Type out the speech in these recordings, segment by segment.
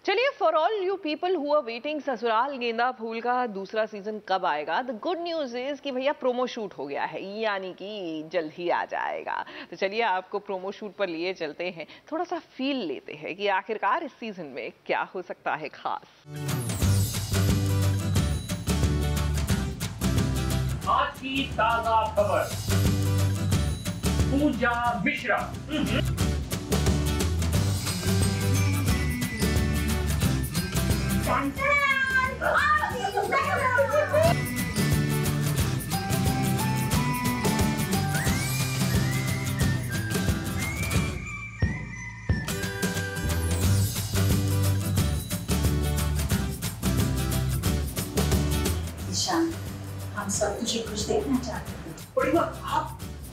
चलिए, for all you people who are waiting, Sasural Genda फूल का दूसरा सीजन कब आएगा? द गुड न्यूज इज कि भैया प्रोमो शूट हो गया है, यानी कि जल्द ही आ जाएगा। तो चलिए आपको प्रोमो शूट पर लिए चलते हैं, थोड़ा सा फील लेते हैं कि आखिरकार इस सीजन में क्या हो सकता है खास। आज की ताजा खबर, पूजा मिश्रा ईशान, हम सब तुझे खुश देखना चाहते हैं।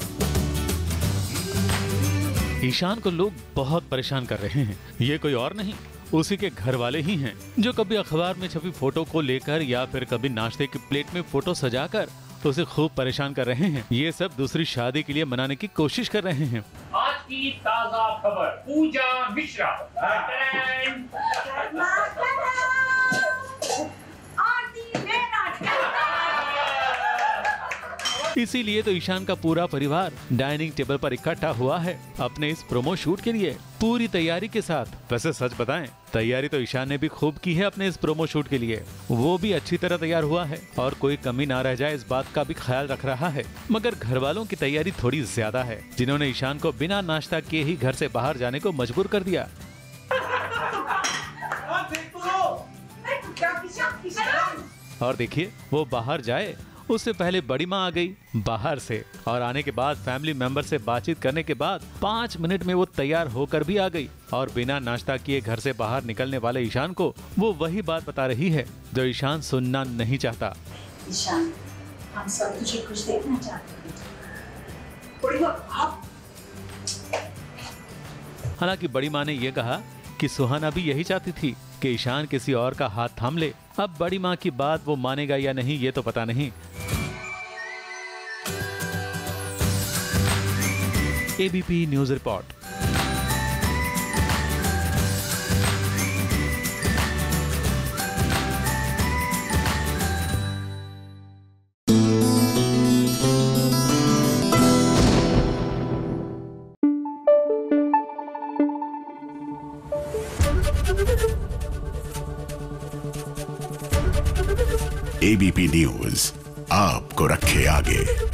ईशान को लोग बहुत परेशान कर रहे हैं। ये कोई और नहीं, उसी के घर वाले ही हैं, जो कभी अखबार में छपी फोटो को लेकर या फिर कभी नाश्ते की प्लेट में फोटो सजाकर उसे खूब परेशान कर रहे हैं। ये सब दूसरी शादी के लिए मनाने की कोशिश कर रहे हैं। आज की ताजा खबर, पूजा मिश्रा। इसीलिए तो ईशान का पूरा परिवार डाइनिंग टेबल पर इकट्ठा हुआ है अपने इस प्रोमो शूट के लिए, पूरी तैयारी के साथ। वैसे सच बताएं, तैयारी तो ईशान ने भी खूब की है अपने इस प्रोमो शूट के लिए। वो भी अच्छी तरह तैयार हुआ है और कोई कमी ना रह जाए इस बात का भी ख्याल रख रहा है। मगर घर वालों की तैयारी थोड़ी ज्यादा है, जिन्होंने ईशान को बिना नाश्ता किए ही घर से बाहर जाने को मजबूर कर दिया। और देखिए, वो बाहर जाए उससे पहले बड़ी माँ आ गई बाहर से, और आने के बाद फैमिली मेंबर से बातचीत करने के बाद 5 मिनट में वो तैयार होकर भी आ गई। और बिना नाश्ता किए घर से बाहर निकलने वाले ईशान को वो वही बात बता रही है जो ईशान सुनना नहीं चाहता। ईशान, हम सब तुझे खुश देखना चाहते हैं। हालांकि बड़ी माँ ने ये कहा कि सुहाना भी यही चाहती थी कि ईशान किसी और का हाथ थाम ले। अब बड़ी माँ की बात वो मानेगा या नहीं ये तो पता नहीं। ABP news report. ABP news आपको रखे आगे।